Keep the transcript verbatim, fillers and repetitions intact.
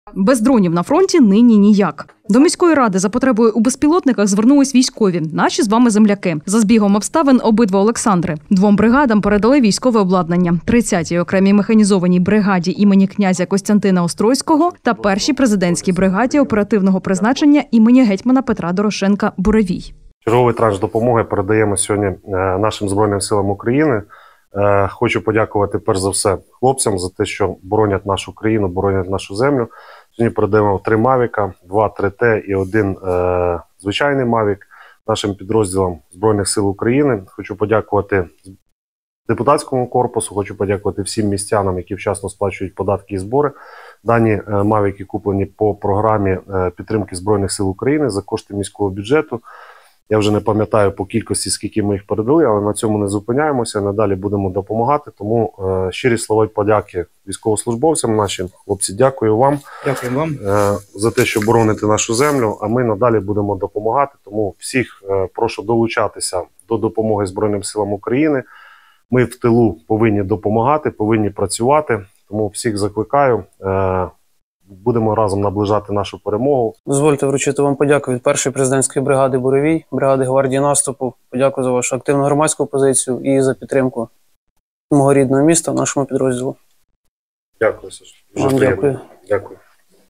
Без дронів на фронті нині ніяк. До міської ради за потребою у безпілотниках звернулись військові, наші з вами земляки. За збігом обставин обидва Олександри. Двом бригадам передали військове обладнання. тридцятій окремій механізованій бригаді імені князя Костянтина Острозького та першій президентській бригаді оперативного призначення імені гетьмана Петра Дорошенка Буревій. Черговий транш допомоги передаємо сьогодні нашим Збройним силам України. Хочу подякувати перш за все хлопцям за те, що боронять нашу країну, боронять нашу землю. Сьогодні передаємо три мавіка, два три Т і один е, звичайний мавік нашим підрозділам Збройних сил України. Хочу подякувати депутатському корпусу, хочу подякувати всім містянам, які вчасно сплачують податки і збори. Дані е, мавіки куплені по програмі е, підтримки Збройних сил України за кошти міського бюджету. Я вже не пам'ятаю по кількості, скільки ми їх передали, але на цьому не зупиняємося, надалі будемо допомагати. Тому е, щирі слова подяки військовослужбовцям нашим. Хлопці, дякую вам, дякую вам. Е, за те, що бороните нашу землю, а ми надалі будемо допомагати. Тому всіх е, прошу долучатися до допомоги Збройним силам України. Ми в тилу повинні допомагати, повинні працювати, тому всіх закликаю. Е, Будемо разом наближати нашу перемогу. Дозвольте вручити вам подяку від першої президентської бригади Буревій, бригади гвардії наступу. Подякую за вашу активну громадську позицію і за підтримку мого рідного міста, нашому підрозділу. Дякую, Саш. Вам дякую. Дякую.